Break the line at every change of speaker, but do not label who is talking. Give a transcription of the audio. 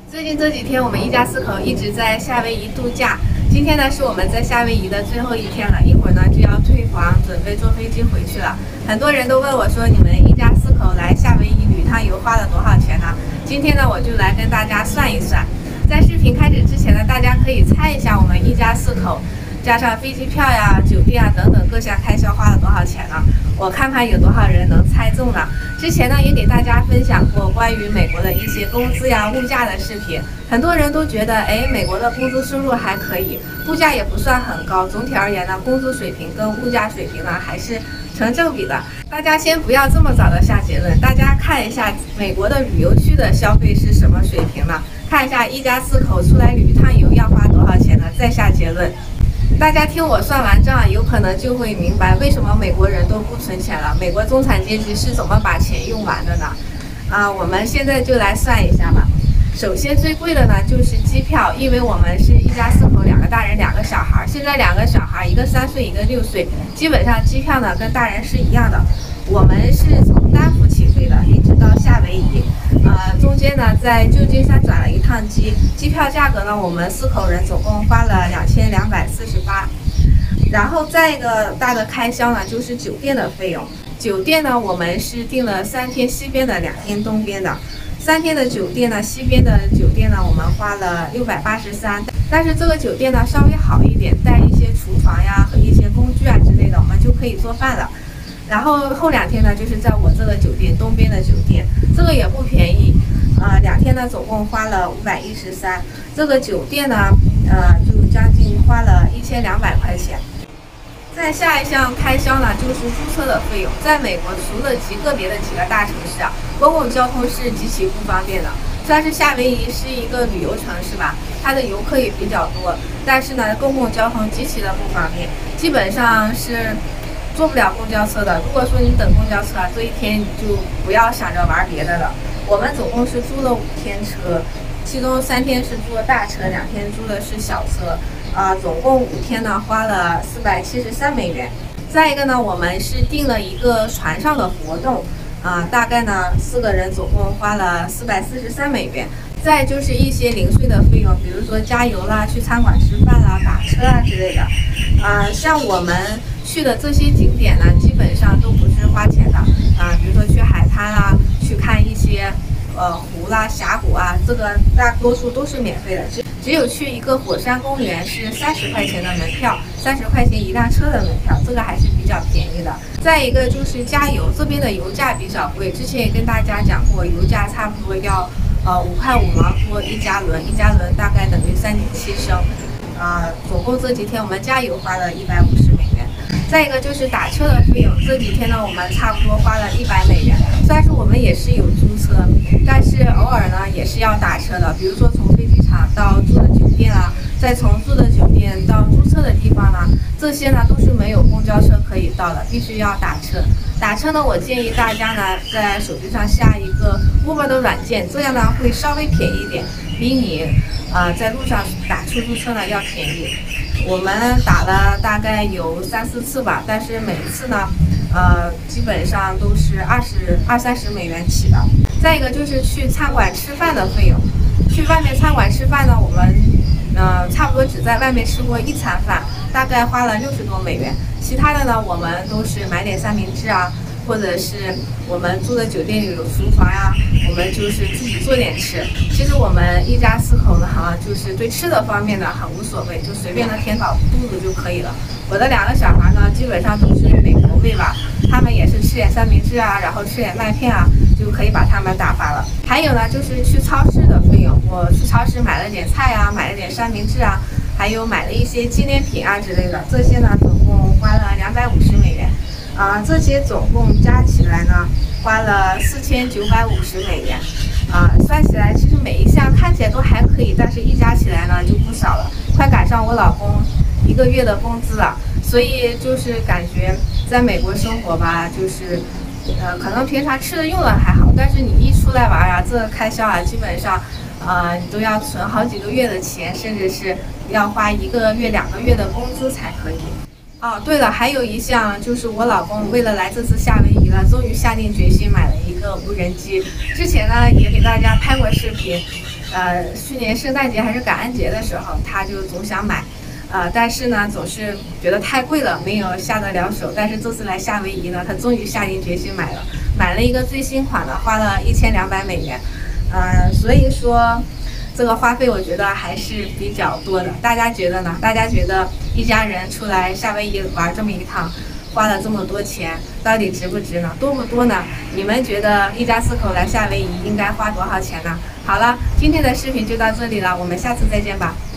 最近这几天，我们一家4口一直在夏威夷度假。今天呢，是我们在夏威夷的最后一天了，一会儿呢就要退房，准备坐飞机回去了。很多人都问我说，你们一家4口来夏威夷旅趟游花了多少钱呢？今天呢，我就来跟大家算一算。在视频开始之前呢，大家可以猜一下我们一家4口加上飞机票呀、酒店啊等等各项开销花了多少钱呢？我看看有多少人能猜中呢？之前呢也给大家分享过关于美国的一些工资呀、物价的视频，很多人都觉得，美国的工资收入还可以，物价也不算很高。总体而言呢，工资水平跟物价水平呢还是成正比的。大家先不要这么早的下结论，大家看一下美国的旅游区的消费是什么水平呢？看一下一家4口出来旅趟游要花多少钱呢？再下结论。大家听我算完账，有可能就会明白为什么美国人都不存钱了，美国中产阶级是怎么把钱用完的呢？我们现在就来算一下吧。首先最贵的呢就是机票，因为我们是一家4口，2个大人2个小孩，现在2个小孩，一个3岁，一个6岁，基本上机票呢跟大人是一样的。我们是从丹佛起飞的，一直到夏威夷，中间呢在旧金山转了一趟机，机票价格呢我们4口人总共花了2248。然后再一个大的开销呢就是酒店的费用，酒店呢我们是订了3天西边的2天东边的。3天的酒店呢，西边的酒店呢我们花了683，但是这个酒店呢稍微好一点，带一些厨房呀和一些工具啊之类的，我们就可以做饭了。然后后2天呢就是在我这个酒店东边的酒店，这个也不便宜，2天呢总共花了513，这个酒店呢就将近花了1200块钱。再下一项开销呢就是租车的费用，在美国除了个别的几个大城市公共交通是极其不方便的。虽然是夏威夷是一个旅游城市吧，它的游客也比较多，但是呢公共交通极其的不方便，基本上是坐不了公交车的。如果说你等公交车这一天你就不要想着玩别的了。我们总共是租了5天车，其中3天是租了大车，2天租的是小车，总共5天呢花了473美元。再一个呢，我们是订了一个船上的活动，大概呢4个人总共花了443美元。再就是一些零碎的费用，比如说加油啦、去餐馆吃饭啦、打车啊之类的。像我们去的这些景点呢，基本上都不是花钱的，比如说去海滩啦，去看一些湖啦、峡谷啊，这个大多数都是免费的，只有去一个火山公园是30块钱的门票，30块钱一辆车的门票，这个还是比较便宜的。再一个就是加油，这边的油价比较贵，之前也跟大家讲过，油价差不多要5块5毛多1加仑，1加仑大概等于3.7升，总共这几天我们加油花了150美元。再一个就是打车的费用，这几天呢我们差不多花了100美元。虽然说我们也是有租车，但是偶尔呢也是要打车的，比如说从飞机场到住的酒店啊，再从住的酒店到租车的地方呢，这些呢都是没有公交车可以到的，必须要打车。打车呢，我建议大家呢在手机上下一个 Uber 的软件，这样呢会稍微便宜一点，比你在路上打出租车呢要便宜。我们打了大概有3、4次吧，但是每次呢基本上都是20-30美元起的。再一个就是去餐馆吃饭的费用，去外面餐馆吃饭呢，我们差不多只在外面吃过1餐饭，大概花了60多美元。其他的呢，我们都是买点三明治啊，或者是我们住的酒店里有厨房呀，我们就是自己做点吃。其实我们一家4口呢，就是对吃的方面呢很无所谓，就随便的填饱肚子就可以了。我的2个小孩呢，基本上都是美国胃吧，他们也是吃点三明治啊，然后吃点麦片啊，就可以把他们打发了。还有呢，就是去超市的费用，我去超市买了点菜啊，买了点三明治啊，还有买了一些纪念品啊之类的，这些呢总共花了250美元。这些总共加起来呢，花了4950美元。算起来其实每一项看起来都还可以，但是一加起来呢就不少了，快赶上我老公1个月的工资了。所以就是感觉在美国生活吧，就是可能平常吃的用的还好，但是你一出来玩啊，这个开销基本上你都要存好几个月的钱，甚至是要花1个月、2个月的工资才可以。对了，还有一项就是我老公为了来这次夏威夷了，终于下定决心买了一个无人机。之前呢也给大家拍过视频， 去年圣诞节还是感恩节的时候，他就总想买，但是呢总是觉得太贵了，没有下得了手。但是这次来夏威夷呢，他终于下定决心买了一个最新款的，花了$1200。所以说这个花费我觉得还是比较多的。大家觉得呢？大家觉得一家人出来夏威夷玩这么一趟，花了这么多钱，到底值不值呢？多不多呢？你们觉得一家4口来夏威夷应该花多少钱呢？好了，今天的视频就到这里了，我们下次再见吧。